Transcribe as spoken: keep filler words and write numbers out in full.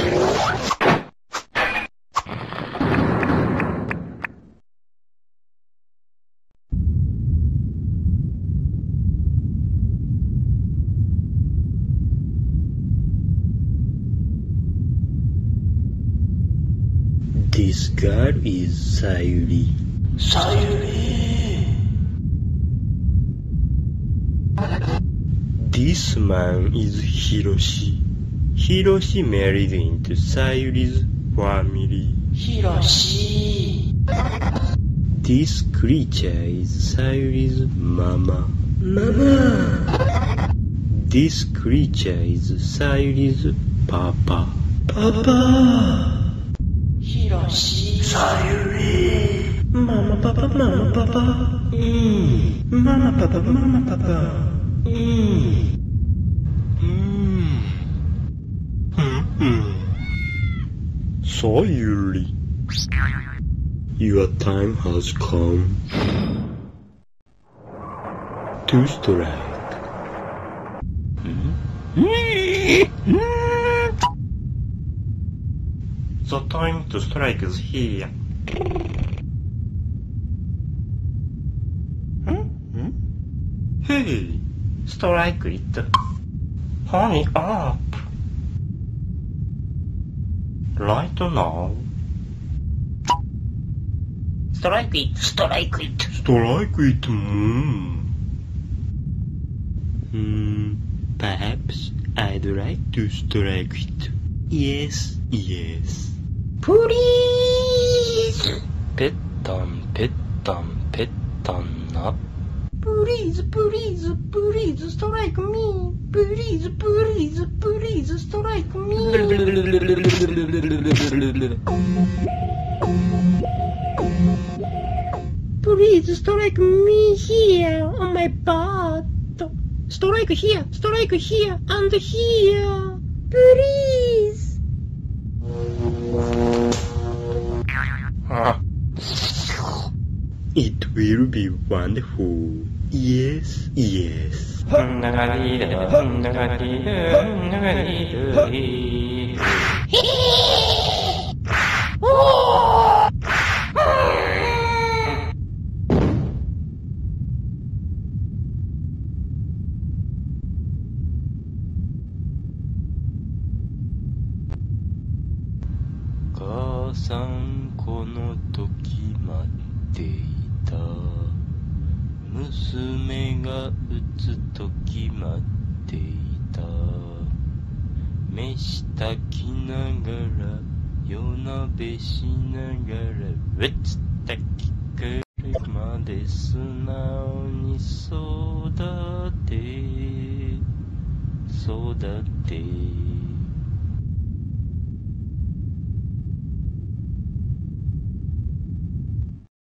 This girl is Sayuri. Sayuri! This man is Hiroshi. Hiroshi married into Sayuri's family. Hiroshi! This creature is Sayuri's mama. Mama! This creature is Sayuri's papa. Papa! Hiroshi! Sayuri! Mama, papa, mama, papa. Mm. Mama, papa, mama, papa. Mm. Mm. Mm-mm. Sayuri, your time has come to strike. The time to strike is here. Hey, strike it. Hurry up. Right now. Strike it! Strike it! Strike it. Mm. Hmm. Perhaps I'd like to strike it. Yes, yes. Please! Pettan, pettan, pettan up. Please, please, please strike me! Please, please, please strike me! Please strike me here on my butt! Strike here, strike here, and here! Please! It will be wonderful. Yes, yes. Ka-san, この時待っていた。娘が打つ時待っていた。飯炊きながら夜鍋しながら打つ炊きくるまで素直に育て育て